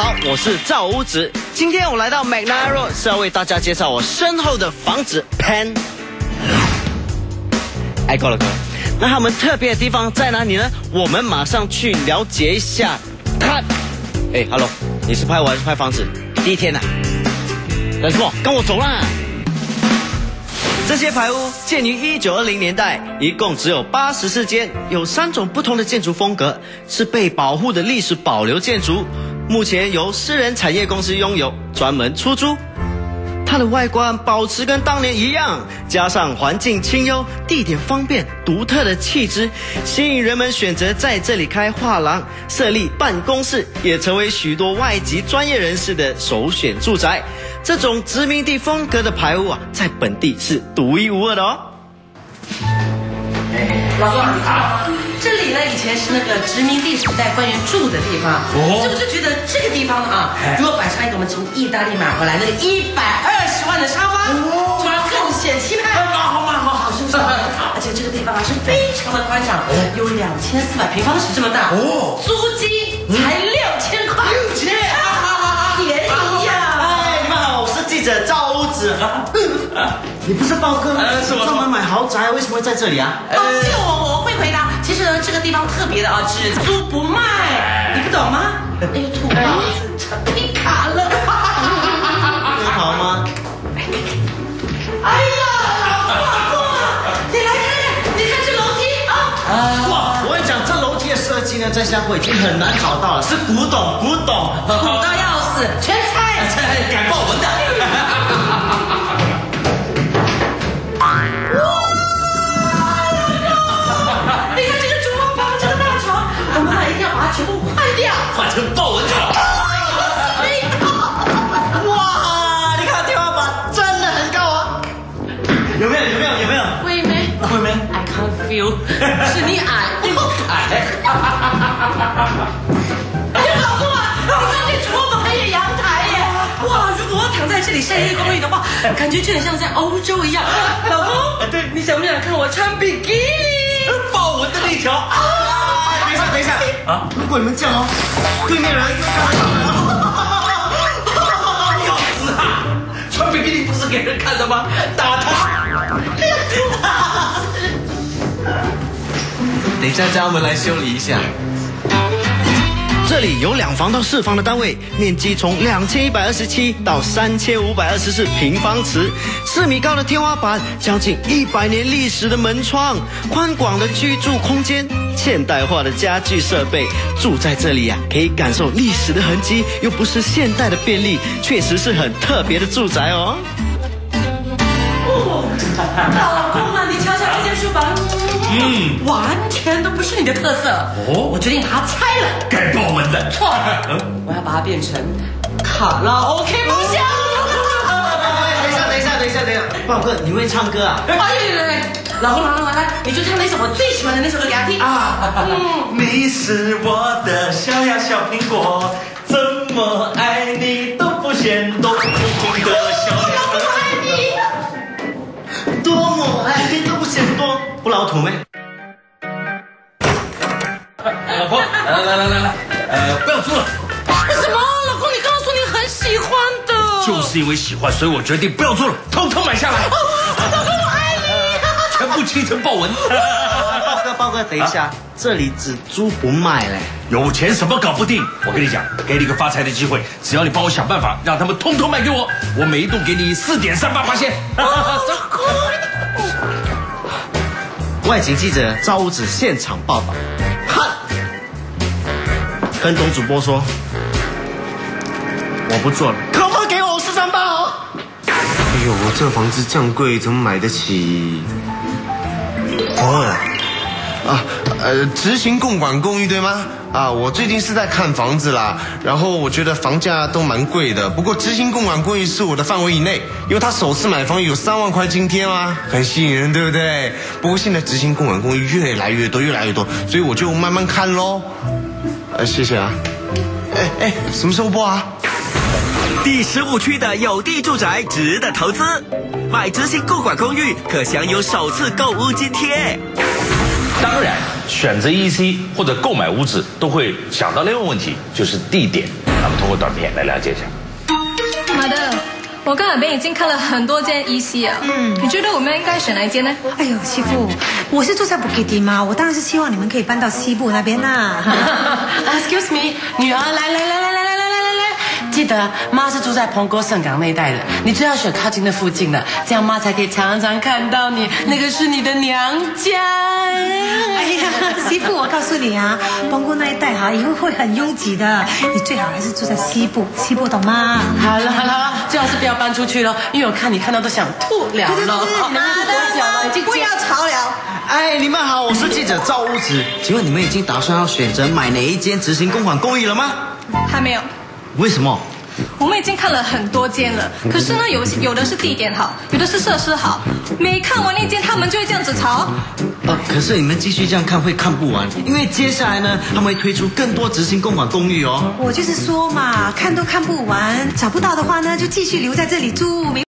好，我是赵屋子。今天我来到 McNair Road 是要为大家介绍我身后的房子 Pen。哎，够了。那他们特别的地方在哪里呢？我们马上去了解一下。看，哎 ，Hello， 你是拍我还是拍房子？第一天啊。等什么？跟我走啦！这些排屋建于1920年代，一共只有84间，有3种不同的建筑风格，是被保护的历史保留建筑。目前由私人产业公司拥有，专门出租。它的外观保持跟当年一样，加上环境清幽、地点方便、独特的气质，吸引人们选择在这里开画廊、设立办公室，也成为许多外籍专业人士的首选住宅。这种殖民地风格的排屋啊，在本地是独一无二的哦。 老公，你看，这里呢以前是那个殖民地时代官员住的地方，是不是觉得这个地方啊，如果摆上一个我们从意大利买回来那个120万的沙发，就要更显气派。好舒服。而且这个地方啊是非常的宽敞，有2400平方尺这么大，租金才6000块，6000，便宜呀！ 哎，你们好，我是记者赵屋子。你不是豹哥吗？是我专门买豪宅，为什么会在这里啊？ 这个我会回答。其实呢，这个地方特别的啊，只租不卖，你不懂吗？哎呦，土包子被卡了。 很好吗？ 哎呀，老公啊，你来看看，你看这楼梯啊！ 哇，我跟你讲，这楼梯的设计呢，在新加坡已经很难找到了，是古董， 古到要死，全拆， 改豹纹的。 全部换掉， 换成豹纹床。哇，你看天花板真的很高啊！有没有？ 会没 ？I can't feel， 是你矮，哎，老公啊，你看这厨房还有阳台耶！哇，如果我躺在这里晒日光浴的话，感觉就很像在欧洲一样。老公，对，你想不想看我穿比基尼？ 豹纹的那条。等一下啊！如果你们这样哦，对面人要死啊！穿比基尼不是给人看的吗？打他！等一下叫他们来修理一下。这里有2房到4房的单位，面积从2127到3524平方尺，4米高的天花板，将近100年历史的门窗，宽广的居住空间，现代化的家具设备，住在这里啊，可以感受历史的痕迹，又不是现代的便利，确实是很特别的住宅哦。 老公啊，你瞧瞧这间书房。完全都不是你的特色。我决定把它拆了， 改豹纹的。 错了，我要把它变成卡拉 OK 包厢。 等一下，豹哥，你会唱歌啊？ 对，老公，来，你就唱那首我最喜欢的那首歌给他听啊。 你是我的小呀小苹果，怎么爱你都不嫌多。的小呀小苹果， 多么爱你都不嫌多，不老土咩？ 老婆，来，不要租了。 为什么？老公，你刚刚说你很喜欢的。 就是因为喜欢，所以我决定不要租了，通通买下来。 老公，我爱你。 全部漆成豹纹。 豹哥，等一下，这里只租不卖嘞。 有钱什么搞不定？我跟你讲，给你个发财的机会，只要你帮我想办法，让他们通通卖给我，我每一栋给你4.38%。 外景记者赵屋子现场报道。跟董主播说，我不做了，可不可以给我438哦？ 哎呦，这房子这样贵，怎么买得起？执行共管公寓对吗？我最近是在看房子啦，然后我觉得房价都蛮贵的，不过执行共管公寓是我的范围以内，因为他首次买房有3万块津贴嘛，很吸引人，对不对？不过现在执行共管公寓越来越多，所以我就慢慢看咯。谢谢啊。什么时候播啊？ 第15区的有地住宅值得投资，买执行共管公寓可享有首次购屋津贴。 当然，选择EC 或者购买屋子都会想到另外一个问题，就是地点。 咱们通过短片来了解一下。 妈的，我跟阿边已经看了很多间依稀啊。你觉得我们应该选哪一间呢？ 哎呦，媳妇，我是住在布吉迪嘛，我当然是希望你们可以搬到西部那边啦。 Excuse me， 女儿，来，记得妈是住在澎湖盛港那一带的，你最好选靠近那附近的，这样妈才可以常常看到你，那个是你的娘家。 哎呀，媳妇，我告诉你啊，澎湖那一带以后会很拥挤的，你最好还是住在西部，懂吗？ 好了，最好是不要搬出去了，因为我看你看到都想吐了。 对，妈的，不要吵了。 哎，你们好，我是记者赵屋子，请问你们已经打算要选择买哪一间执行公款公寓了吗？ 还没有。 为什么？ 我们已经看了很多间了，可是呢，有的是地点好，有的是设施好，每看完一间，他们就会这样子吵。 可是你们继续这样看会看不完，因为接下来呢，他们会推出更多执行公款公寓哦。 我就是说嘛，看都看不完，找不到的话呢，就继续留在这里住。